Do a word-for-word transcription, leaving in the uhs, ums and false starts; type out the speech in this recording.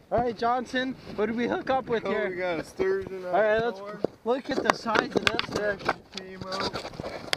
All right, Johnson, what did we hook up with Oh, here? we got a sturgeon. All right, let's look at the size of this fish. Came out.